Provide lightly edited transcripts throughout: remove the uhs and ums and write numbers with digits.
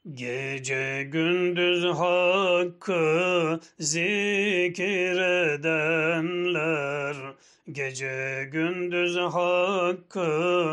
Gece gündüz hakkı zikredenler, gece gündüz hakkı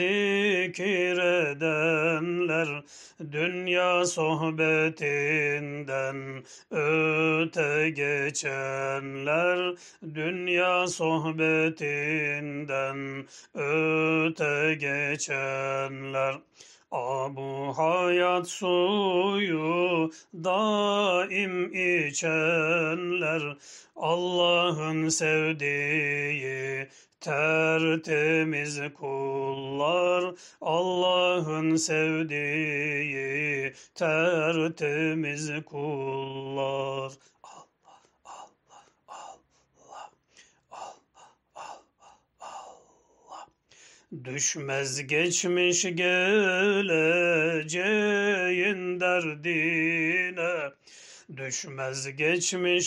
zikredenler, dünya sohbetinden öte geçenler, dünya sohbetinden öte geçenler. Abu hayat suyu daim içenler, Allah'ın sevdiği tertemiz kullar, Allah'ın sevdiği tertemiz kullar. Allah, Allah, Allah, Allah, Allah, Allah. Düşmez geçmiş geleceğin derdine, düşmez geçmiş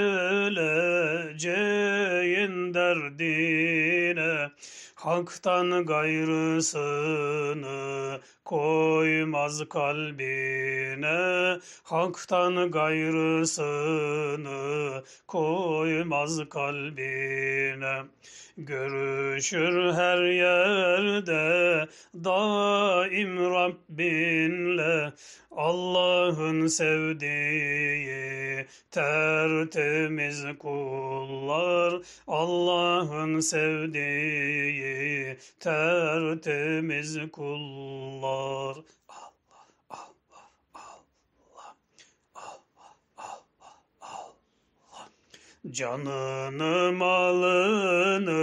geleceğin derdine, haktan gayrısını koymaz kalbine, haktan gayrısını koymaz kalbine. Görüşür her yerde daim Rabbinle, Allah'ın sevdiği tertemiz kullar, Allah'ın sevdiği tertemiz kullar. Allah, Allah, Allah, Allah, Allah, Allah. Canını malını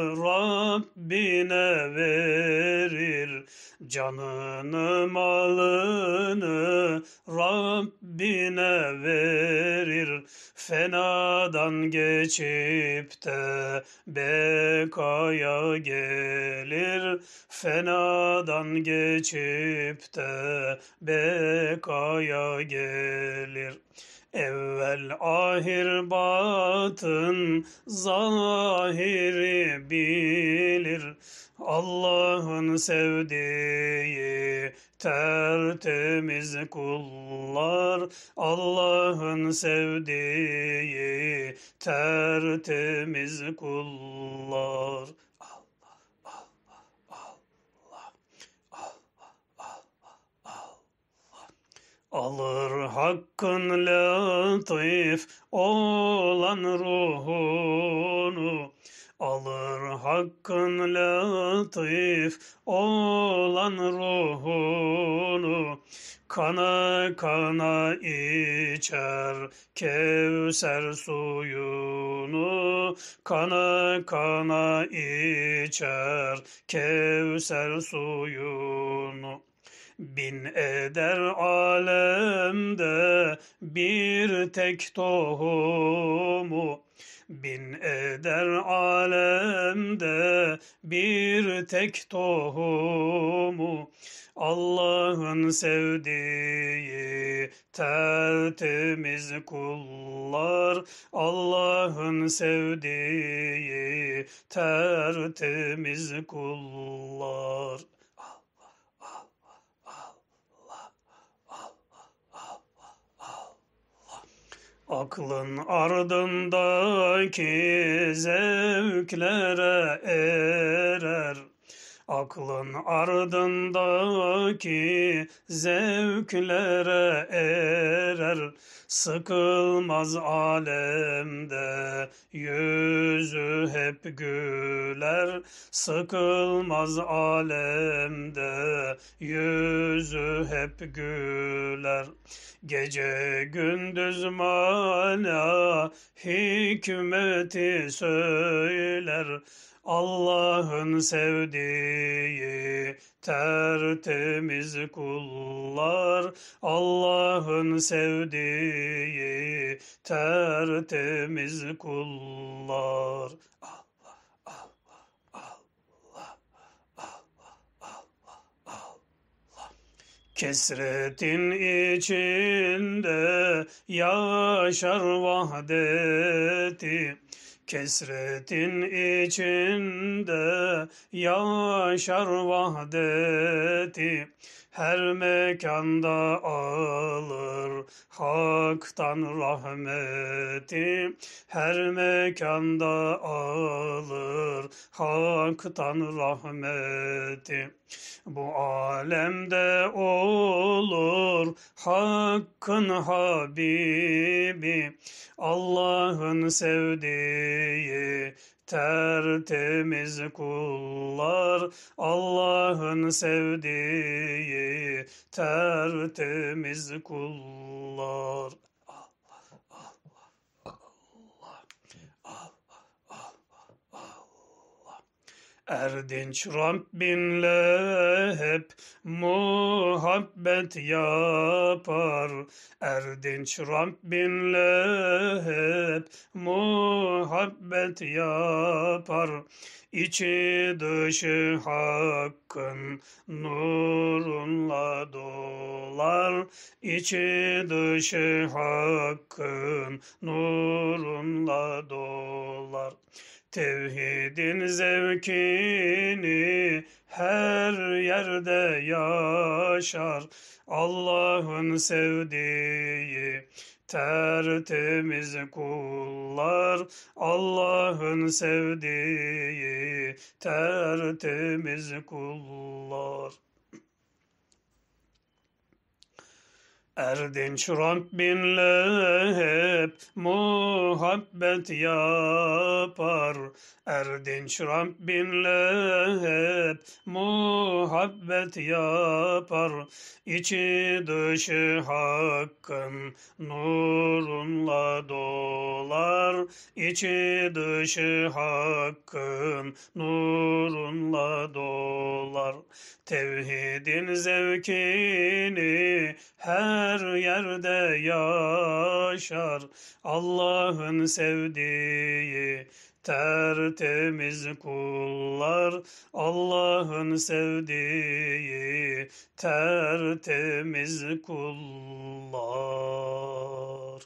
Rabbine verir, canını malını Rabbine verir, fenadan geçip de bekaya gelir, fenadan geçip de bekaya gelir. Evvel ahir batın zahiri bilir, Allah'ın sevdiği tertemiz kullar, Allah'ın sevdiği tertemiz kullar. Allah, Allah, Allah, Allah, Allah, Allah. Alır hakkın latif olan ruhunu, alır hakkın latif olan ruhunu, kana kana içer Kevser suyunu, kana kana içer Kevser suyunu. Bin eder alemde bir tek tohumu, bin eder alemde bir tek tohumu, Allah'ın sevdiği tertemiz kullar, Allah'ın sevdiği tertemiz kullar. Aklın ardındaki zevklere erer, aklın ardındaki zevklere erer, sıkılmaz alemde yüzü hep güler, sıkılmaz alemde yüzü hep güler. Gece gündüz mana hikmeti söyler, Allah'ın sevdiği tertemiz kullar, Allah'ın sevdiği tertemiz kullar. Allah, Allah, Allah, Allah, Allah, Allah. Kesretin içinde yaşar vahdeti, Kesretin içinde yaşar vahdeti, her mekanda alır haktan rahmeti, her mekanda alır haktan rahmeti. Bu alemde olur Hakk'ın Habibi, Allah'ın sevdiği tertemiz kullar, Allah'ın sevdiği tertemiz kullar. Erdinç Rabbinle hep muhabbet yapar. Erdinç Rabbinle hep muhabbet yapar. İçi dışı Hakk'ın nurunla dolar. İçi dışı Hakk'ın nurunla dolar. Tevhidin zevkini her yerde yaşar. Allah'ın sevdiği tertemiz kullar, Allah'ın sevdiği tertemiz kullar. Erdinç Rabbinle hep muhabbet yapar. Erdinç Rabbinle hep muhabbet yapar. İçi dışı Hakk'ın nurunla dolar. İçi dışı Hakk'ın nurunla dolar. Tevhidin zevkini her yerde yaşar. Allah'ın sevdiği tertemiz kullar, Allah'ın sevdiği tertemiz kullar.